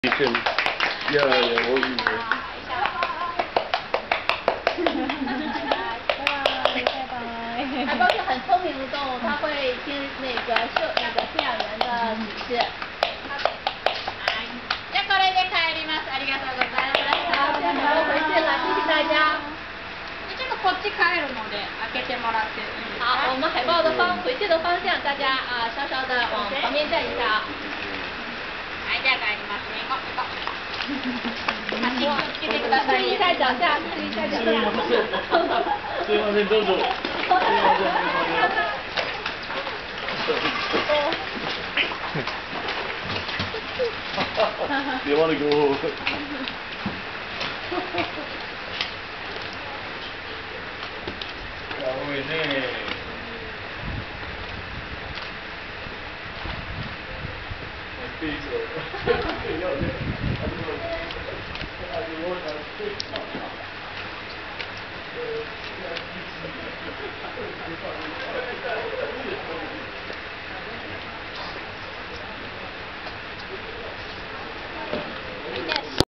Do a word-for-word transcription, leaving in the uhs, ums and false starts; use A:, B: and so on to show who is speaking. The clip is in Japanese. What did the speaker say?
A: 以前，呀呀，我以为。
B: 海豹是很聪明的动物，它会听那个嗅那个饲养员的指示。じゃこれで帰ります。ありがとうございます。好，现在海豹回去了，谢谢大家。
C: ちょっとこっち帰るので開けてもらっていいですか？
B: 好，我们海豹的方回去的方向，大家啊稍稍的往旁边站一下啊。
C: はい、じゃあ帰りますね。行こう行こう。足気をつけてください。
B: 注意一下脚下，注意一下脚下。
A: すいません、どうぞ。すいません、すいません。You wanna go? やばいね。没闭嘴。